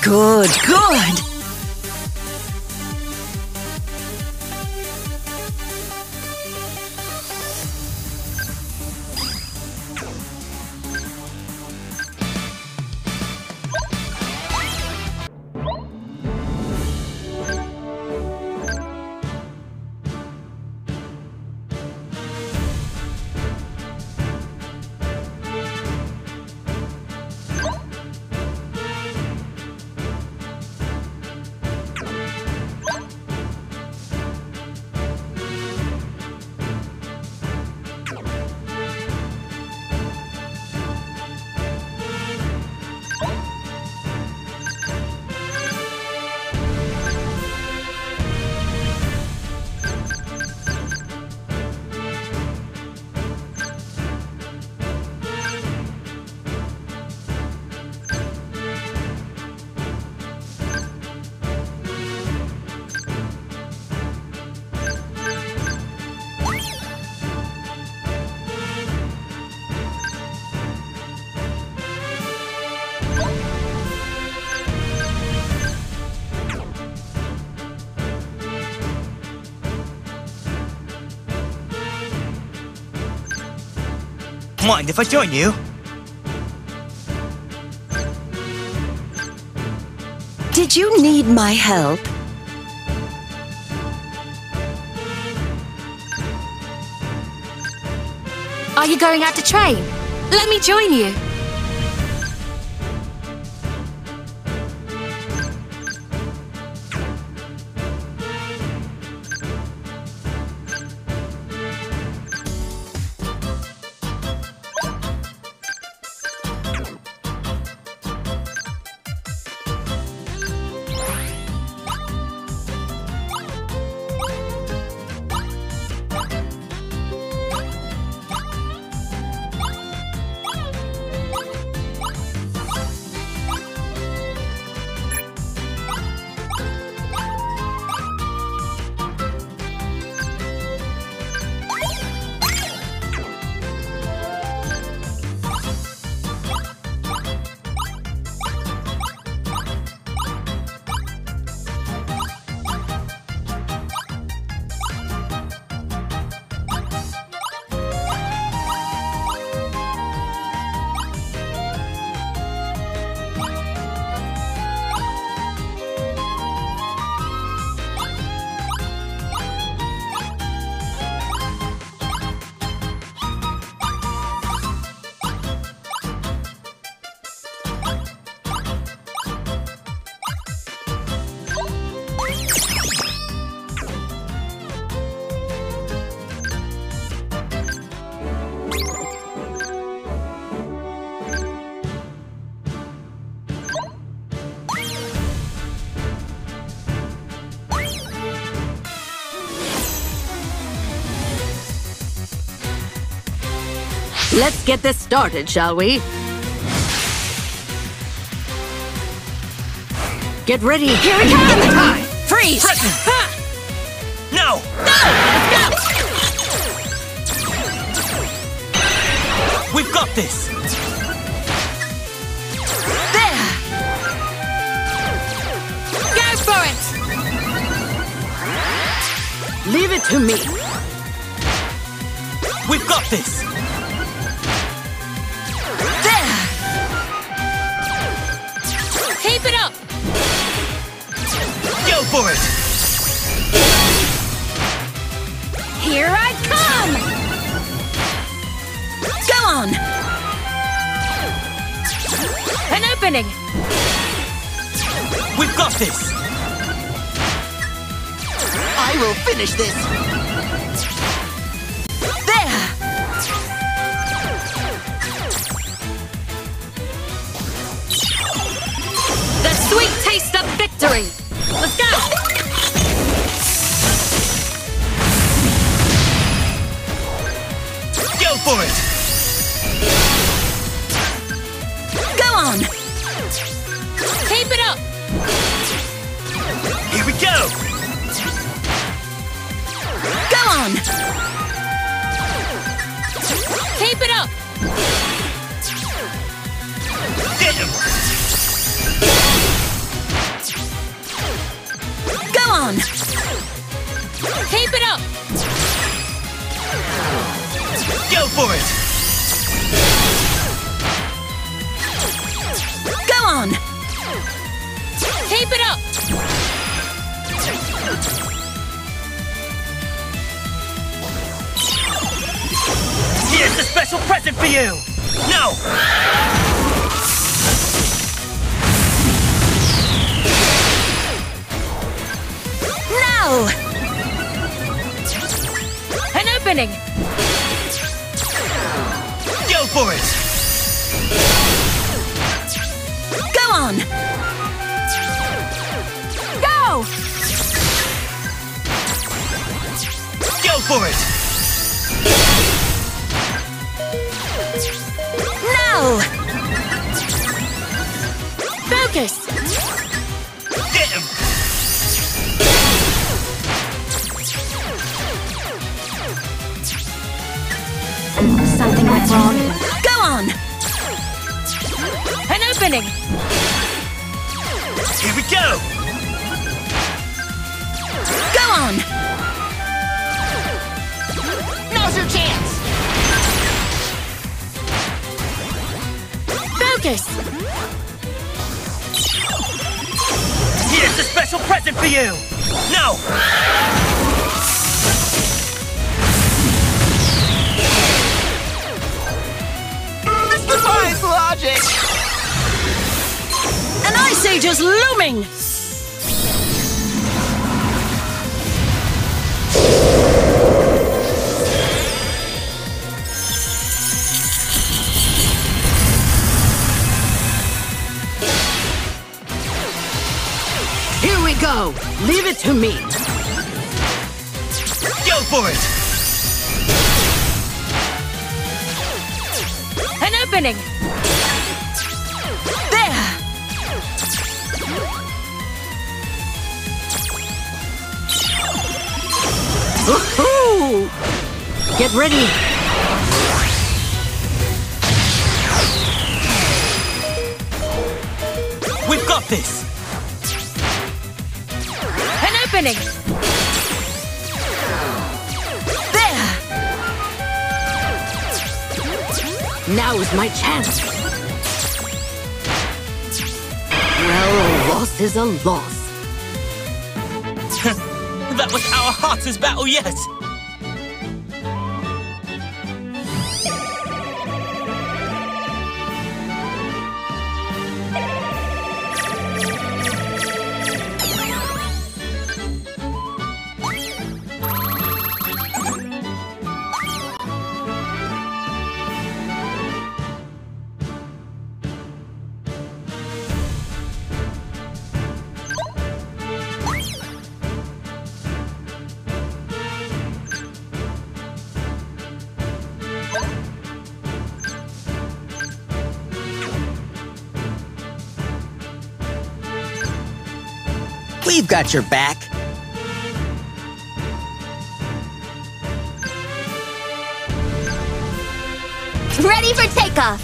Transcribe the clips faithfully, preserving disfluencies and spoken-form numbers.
Good, good. Mind if I join you? Did you need my help? Are you going out to train? Let me join you. Let's get this started, shall we? Get ready. Here it comes! Time. Freeze! Ha! No! Go! We've got this! There! Go for it! Leave it to me. We've got this! There! Keep it up! Go for it! Here I come! Go on! An opening! We've got this! I will finish this. There! The sweet taste of victory! Let's go! Go for it! Go on! Keep it up! Here we go! Go on! Keep it up! Get him! Keep it up! Go for it! Go on! Keep it up! Here's a special present for you! No! Now! An opening! Go for it! Go on! Go! Go for it! Now! Focus! Get him! Something went wrong. Go on! An opening! Here we go! Go on! Now's your chance. Focus! Here's a special present for you! No! This defies logic. An Ice Age is looming! Here we go. Leave it to me. Go for it! An opening! There! Woohoo! Get ready. We've got this! An opening! There! Now is my chance. Well, a loss is a loss. That was our hardest battle yet! We've got your back. Ready for takeoff!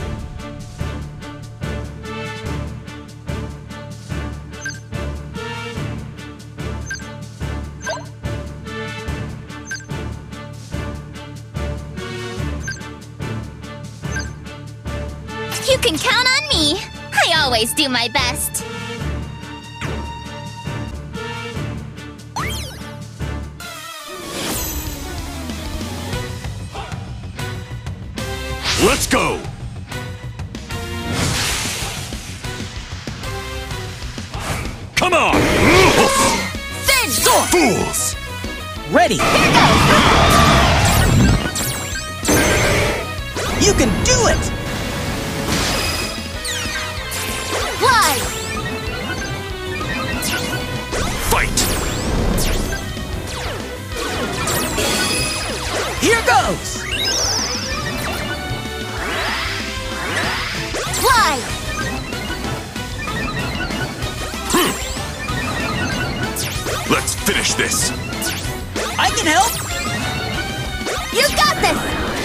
You can count on me. I always do my best. Let's go! Come on! Sage! Fools! Ready! You can do it! Fly! Fight! Here goes! Fly! Let's finish this! I can help! You got this!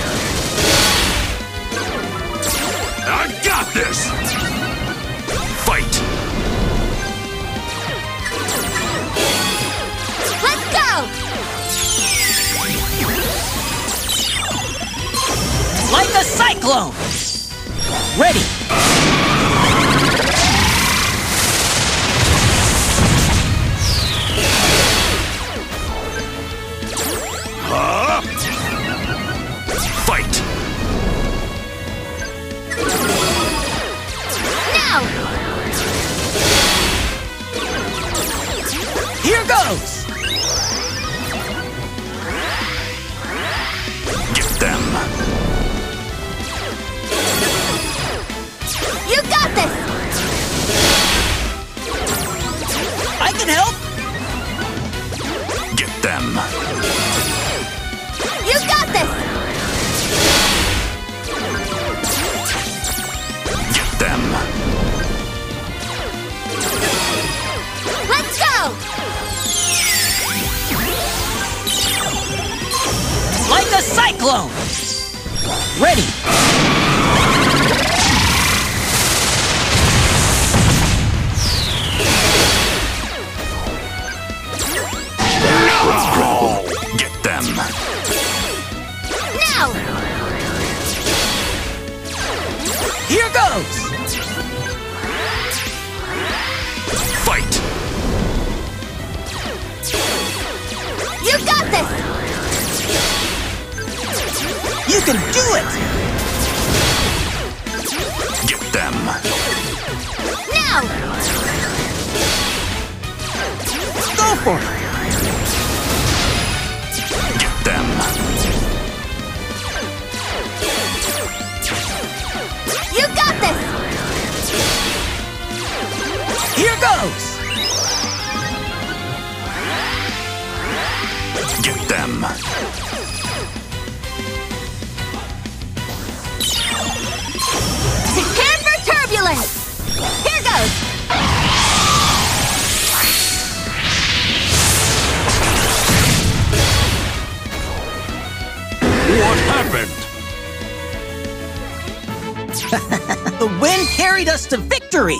I got this! Fight! Let's go! cyclone! Ready! Huh? Fight! Now! Here goes! Get them! You got this! I can help! Get them! You got this! Get them! Let's go! Like a cyclone! Ready! Get them! Now! Here goes! Fight! You got this! You can do it! Get them! Now! Go for it! Get them! You got this! Here goes! Get them! Prepare for turbulence! Here goes! What happened? The wind carried us to victory!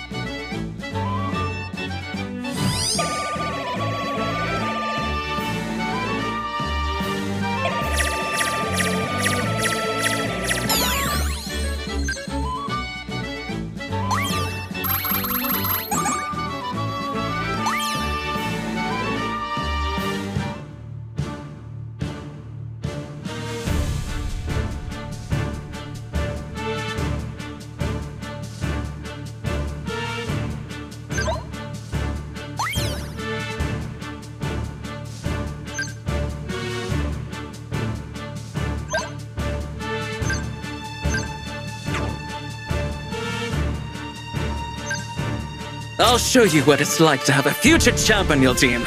I'll show you what it's like to have a future champ on your team.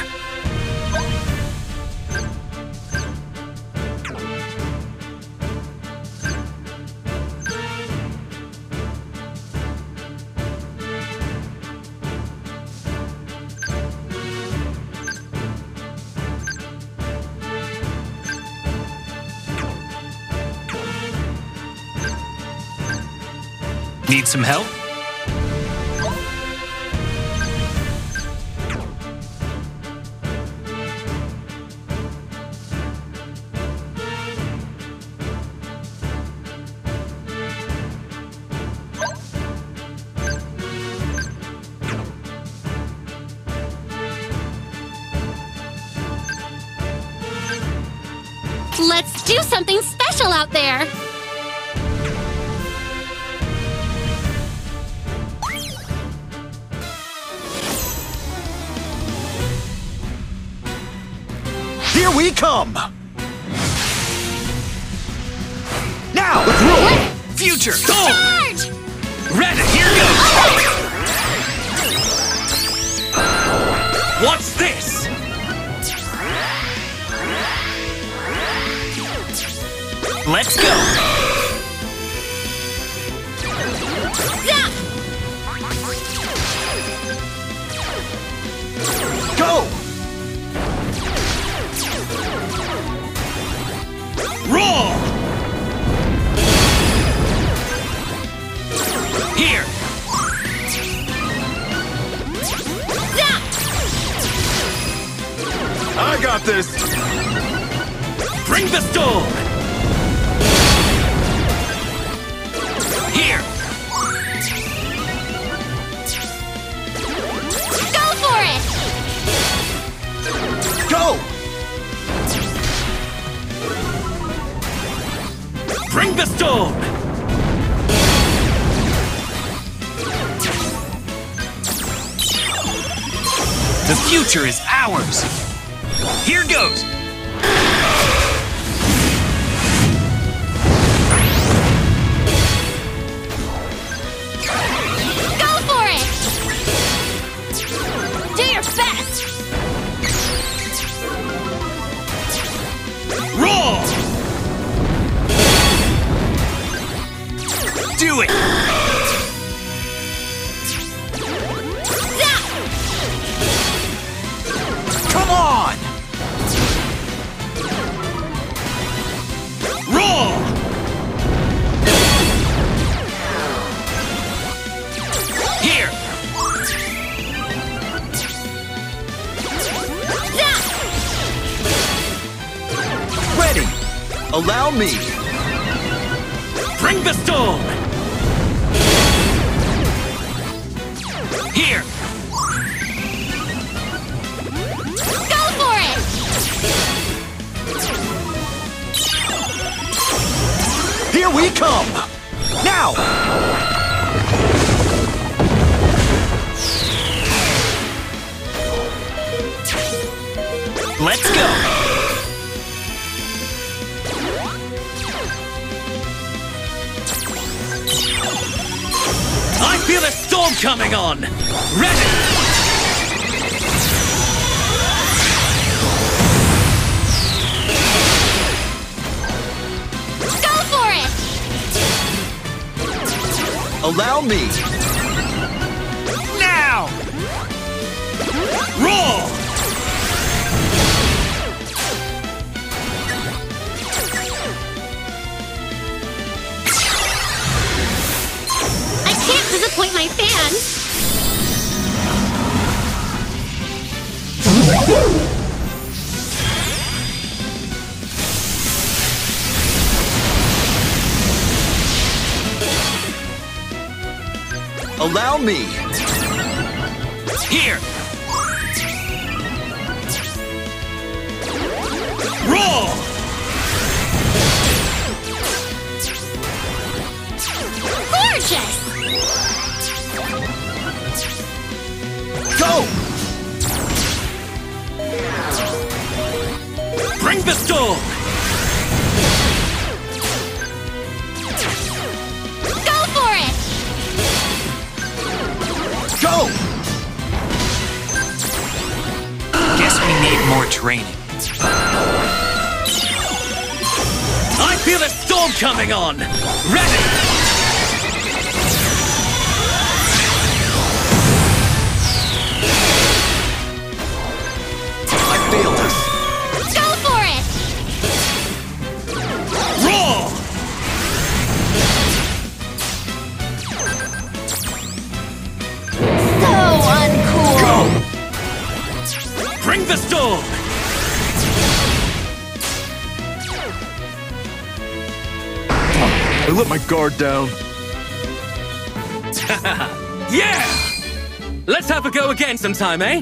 Need some help? Let's do something special out there! Here we come! Now, let's roll! Future, go! Charge! Ready, here goes! What's this? Let's go! Zap! Go! Roll! Here! Zap! I got this! Bring the storm! Here! Go for it! Go! Bring the storm! The future is ours! Here goes! Go for it! Do your best! Roar! Do it! Zap! Come on! Roar! Here! Zap! Ready! Allow me! Bring the storm! Here! Go for it! Here we come! Now! Let's go! I feel a storm coming on! Ready! Go for it! Allow me! Now! Roar! I can't disappoint my fans! Allow me! Here! Roar! Gorgeous! Go! Bring the storm! Go for it! Go! Guess we need more training. I feel a storm coming on! Ready! I failed us! Go for it! Roar! So uncool. Go! Bring the storm! I let my guard down. Yeah! Let's have a go again sometime, eh?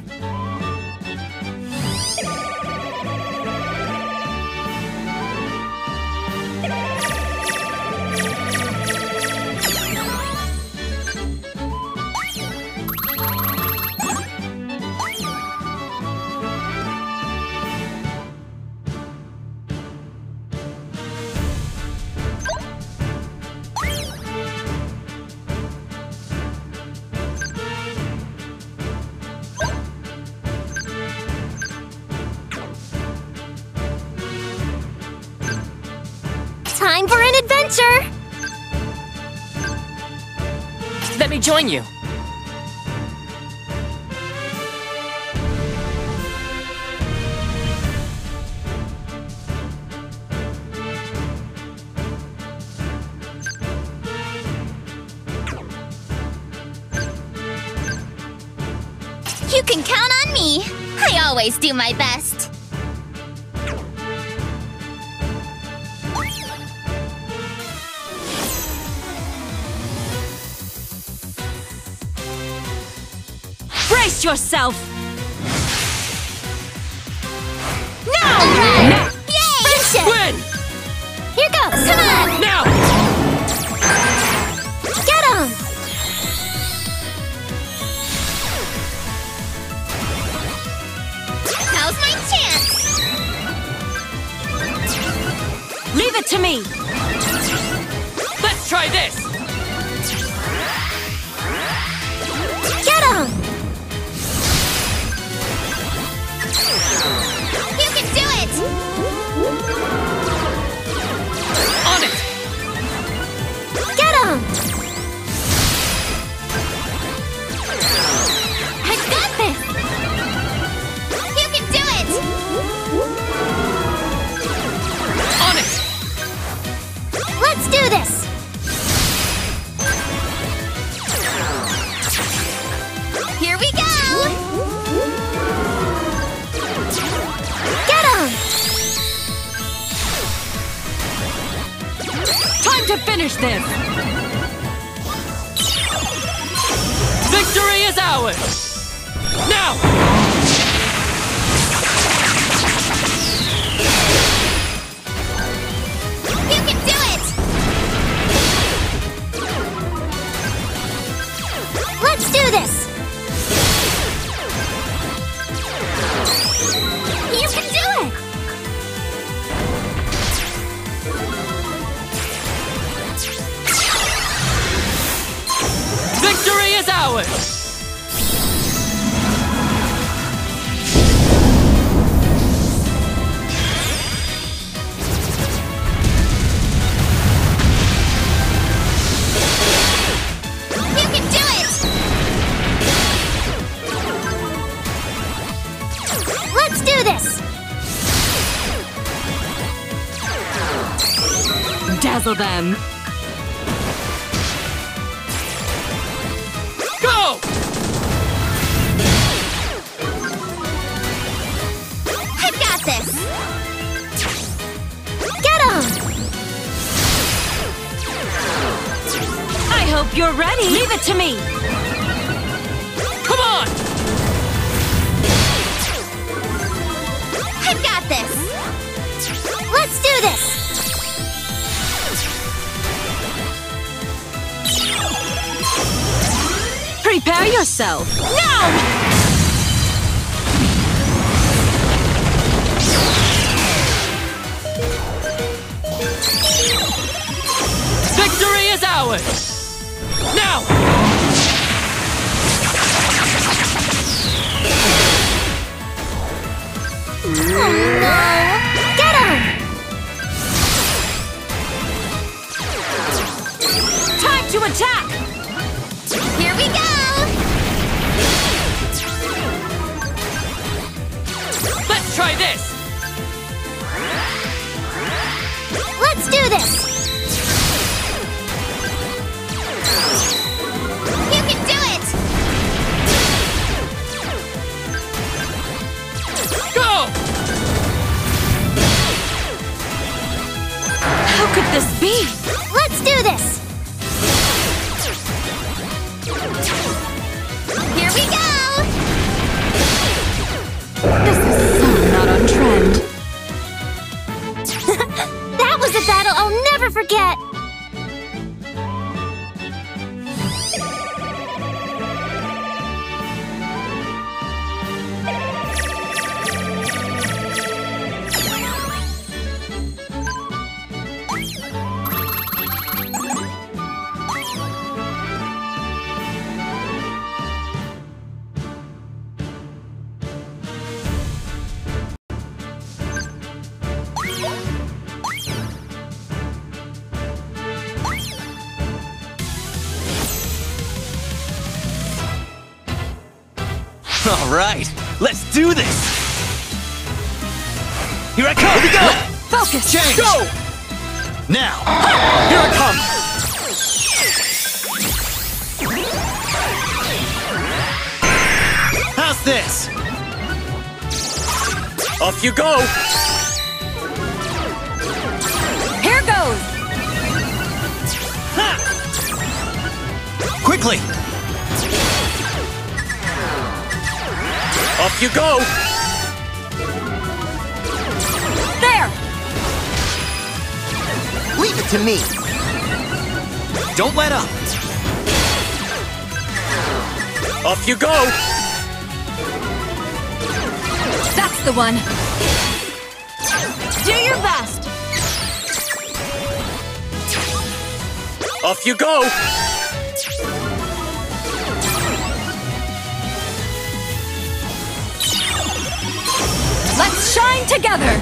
Time for an adventure! Let me join you. You can count on me! I always do my best. Brace yourself! Now! Now! Yay! Finish it! Win! Here goes! Come on! Now! Get him! Now's my chance! Leave it to me! Let's try this! Get him! You can do it! On it! Get him! I got this! You can do it! On it! Let's do this! Here we go! Get him! Time to finish this! Victory is ours! Now! You can do it! Let's do this! You can do it! Victory is ours! You can do it! Let's do this! Dazzle them! Go! I've got this! Get him! I hope you're ready! Leave it to me! Come on! I've got this! Let's do this! Prepare yourself! Now! Victory is ours! Now! Get him! Time to attack! Here we go! Let's try this! Let's do this! You can do it! Go! How could this be? Let's do this! Here we go! This is so not on trend. That was a battle I'll never forget! All right, let's do this! Here I come! Here we go! Focus! Change! Go! Now! Here I come! How's this? Off you go! Here goes! Ha! Quickly! Off you go! There! Leave it to me. Don't let up. Off you go! That's the one! Do your best! Off you go! Let's shine together!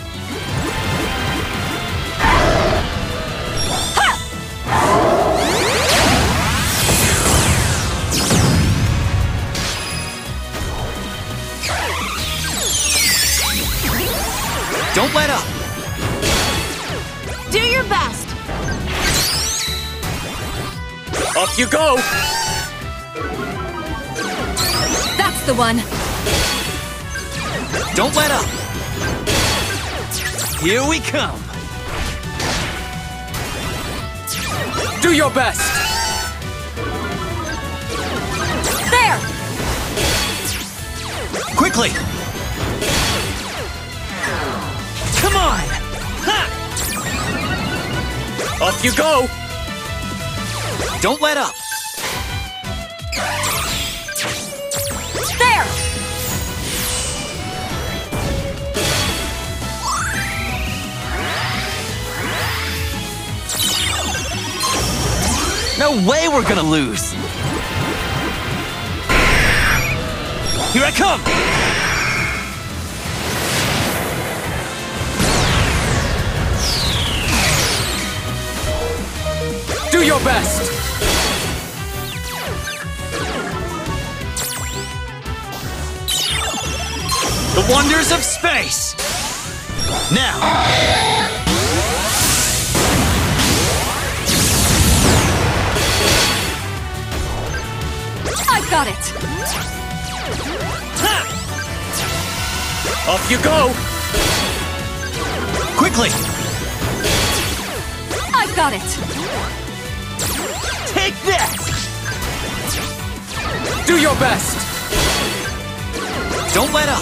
Don't let up. Do your best! Off you go! That's the one! Don't let up. Here we come. Do your best! There! Quickly. Come on. Ha! Off you go! Don't let up. There! No way we're gonna lose. Here I come. Do your best! The wonders of space. Now. I've got it! Ha! Off you go! Quickly. I've got it! Take that. Do your best! Don't let up.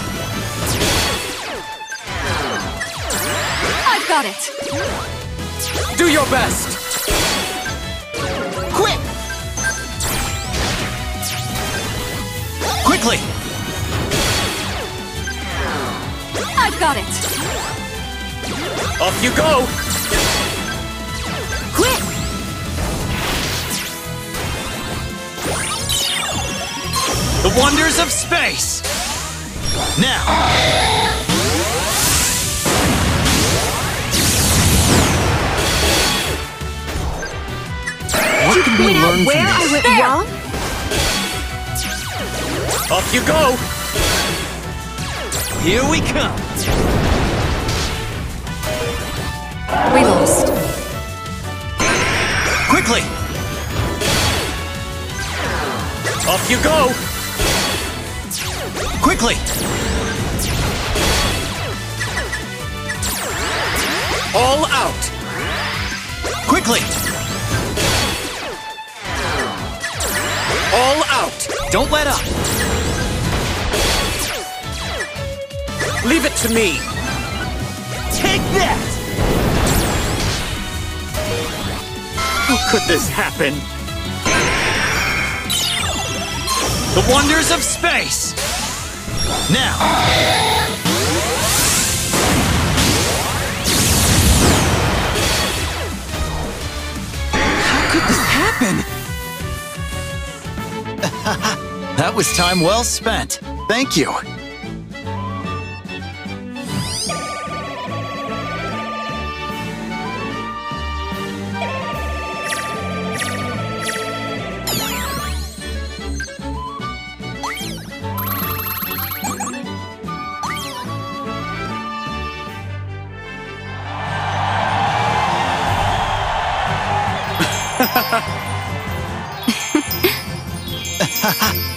I've got it! Do your best! Quick! Quickly. I've got it! Off you go! Quick! The wonders of space. Now. What can we learn Where from I this? went There. wrong? Off you go! Here we come. We lost. Quickly. Off you go! Quickly. All out! Quickly. All out! Don't let up. Leave it to me! Take that. How could this happen? The wonders of space. Now. How could this happen? That was time well spent. Thank you. Ha ha!